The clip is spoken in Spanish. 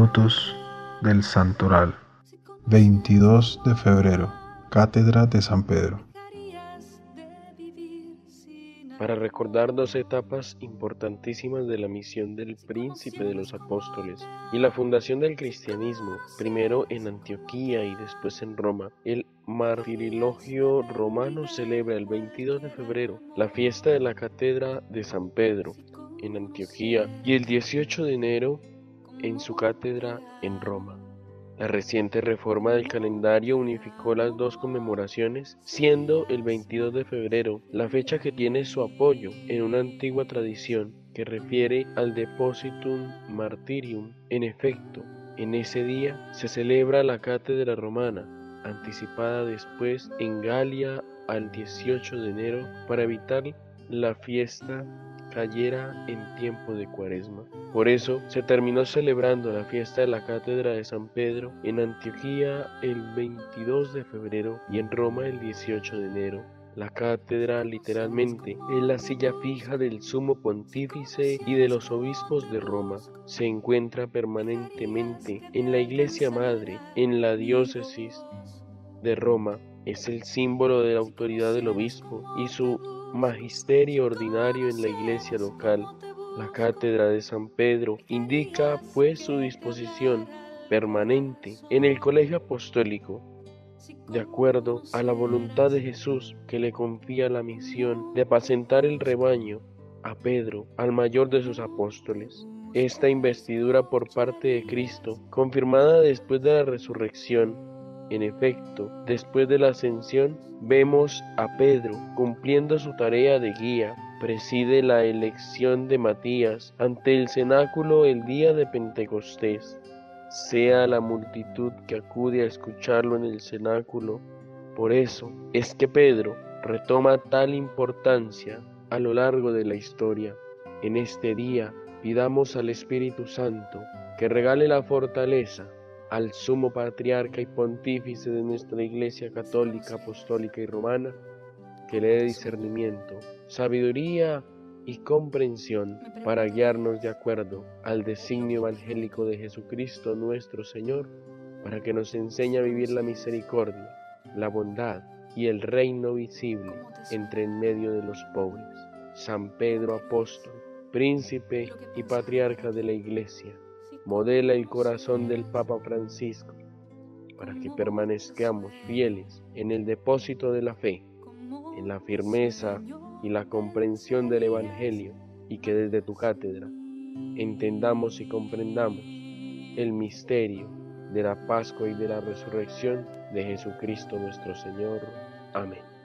minutos del Santoral. 22 de febrero, Cátedra de San Pedro. Para recordar dos etapas importantísimas de la misión del Príncipe de los Apóstoles y la fundación del cristianismo, primero en Antioquía y después en Roma, el martirilogio romano celebra el 22 de febrero la fiesta de la Cátedra de San Pedro en Antioquía y el 18 de enero en su cátedra en Roma. La reciente reforma del calendario unificó las dos conmemoraciones, siendo el 22 de febrero la fecha que tiene su apoyo en una antigua tradición que refiere al Depositum Martyrium. En efecto, en ese día se celebra la cátedra romana, anticipada después en Galia al 18 de enero para evitar la fiesta cayera en tiempo de Cuaresma. Por eso se terminó celebrando la fiesta de la Cátedra de San Pedro en Antioquía el 22 de febrero y en Roma el 18 de enero. La cátedra literalmente es la silla fija del sumo pontífice y de los obispos de Roma. Se encuentra permanentemente en la Iglesia Madre, en la diócesis de Roma. Es el símbolo de la autoridad del obispo y su magisterio ordinario en la iglesia local. La cátedra de San Pedro indica pues su disposición permanente en el colegio apostólico, de acuerdo a la voluntad de Jesús, que le confía la misión de apacentar el rebaño a Pedro, al mayor de sus apóstoles. Esta investidura por parte de Cristo, confirmada después de la resurrección. En efecto, después de la ascensión, vemos a Pedro cumpliendo su tarea de guía. Preside la elección de Matías ante el cenáculo el día de Pentecostés. Sea la multitud que acude a escucharlo en el cenáculo. Por eso es que Pedro retoma tal importancia a lo largo de la historia. En este día pidamos al Espíritu Santo que regale la fortaleza al sumo patriarca y pontífice de nuestra Iglesia católica, apostólica y romana, que le dé discernimiento, sabiduría y comprensión para guiarnos de acuerdo al designio evangélico de Jesucristo nuestro Señor, para que nos enseñe a vivir la misericordia, la bondad y el reino visible entre en medio de los pobres. San Pedro apóstol, príncipe y patriarca de la Iglesia, modela el corazón del Papa Francisco, para que permanezcamos fieles en el depósito de la fe, en la firmeza y la comprensión del Evangelio, y que desde tu cátedra entendamos y comprendamos el misterio de la Pascua y de la resurrección de Jesucristo nuestro Señor. Amén.